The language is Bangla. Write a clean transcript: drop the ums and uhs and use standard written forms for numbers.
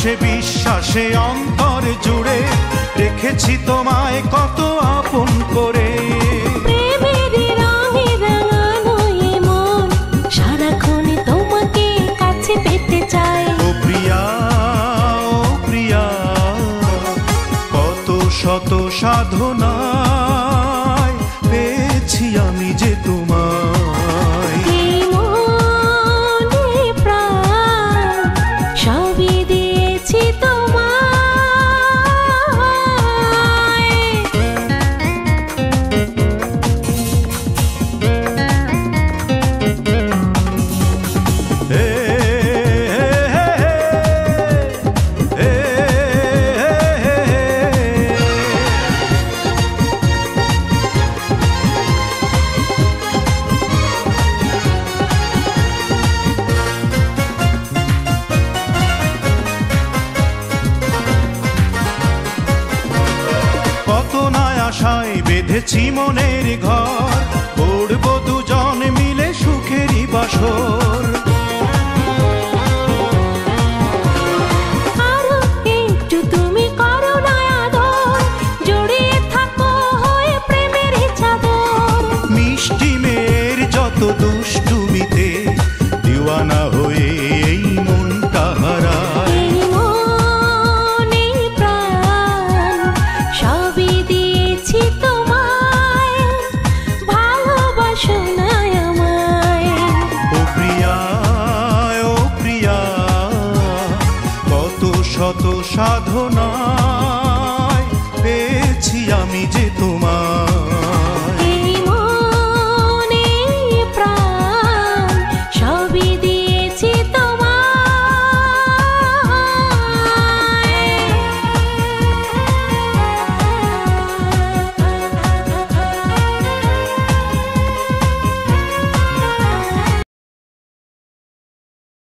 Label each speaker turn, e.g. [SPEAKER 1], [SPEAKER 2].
[SPEAKER 1] আশে বিশ্বাসে অন্তর জুড়ে রেখেছি তোমায় কত আপন করে।
[SPEAKER 2] প্রেমের রঙে রাঙানো এ মন সারাক্ষণ তোমাকে কাছে পেতে চায়।
[SPEAKER 1] ও প্রিয়া, ও প্রিয়া, কত শত সাধনায় পেয়েছি আমি যে তোমায়।
[SPEAKER 2] এই মনে প্রাণ সবই দিয়েছি তোমায়।
[SPEAKER 1] আশায় বেঁধেছি মনের ঘর, করব দুজন মিলে সুখেরই বাসর।
[SPEAKER 2] আরো একটু তুমি করো না আদর, জড়িয়ে থাকো হয়ে প্রেমের চাদর।
[SPEAKER 1] মিষ্টি মেয়ের যত দুষ্টুমিতে দিওয়ানা হয়ে এই মনটা হারায়।
[SPEAKER 2] এই মন এই প্রাণ সবই দিয়েছি তোমায়, ভালোবাসো না আমায়।
[SPEAKER 1] ও প্রিয়া, ও প্রিয়া, কত শত সাধনায় পেয়েছি আমি যে তোমায়।